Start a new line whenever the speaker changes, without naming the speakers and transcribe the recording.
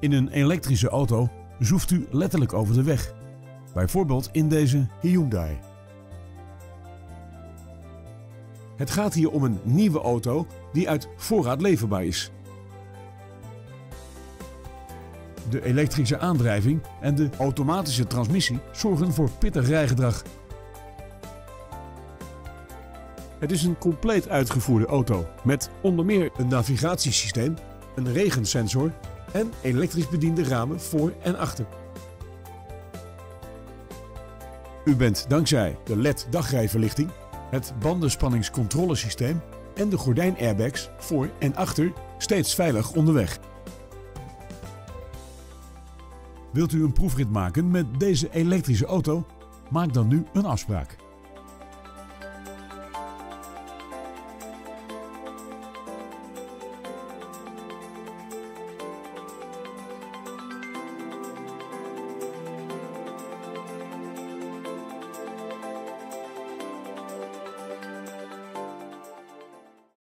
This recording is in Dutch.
In een elektrische auto zoeft u letterlijk over de weg. Bijvoorbeeld in deze Hyundai. Het gaat hier om een nieuwe auto die uit voorraad leverbaar is. De elektrische aandrijving en de automatische transmissie zorgen voor pittig rijgedrag. Het is een compleet uitgevoerde auto met onder meer een navigatiesysteem, een regensensor en elektrisch bediende ramen voor en achter. U bent dankzij de LED-dagrijverlichting, het bandenspanningscontrolesysteem en de gordijnairbags voor en achter steeds veilig onderweg. Wilt u een proefrit maken met deze elektrische auto? Maak dan nu een afspraak.